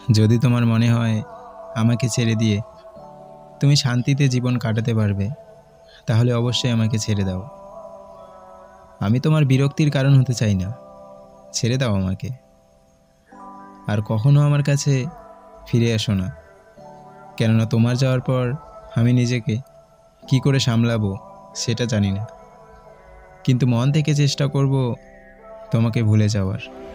যদি তোমার মনে হয় আমাকে ছেড়ে দিয়ে তুমি শান্তিতে জীবন কাটাতে পারবে, তাহলে অবশ্যই আমাকে ছেড়ে দাও। আমি তোমার বিরক্তির কারণ হতে চাই না। ছেড়ে দাও আমাকে। আর কখনো আমার কাছে ফিরে এসো না, কেননা তোমার যাওয়ার পর আমি নিজেকে কি করে সামলাবো সেটা জানি না, কিন্তু মন থেকে চেষ্টা করব তোমাকে ভুলে যাওয়ার।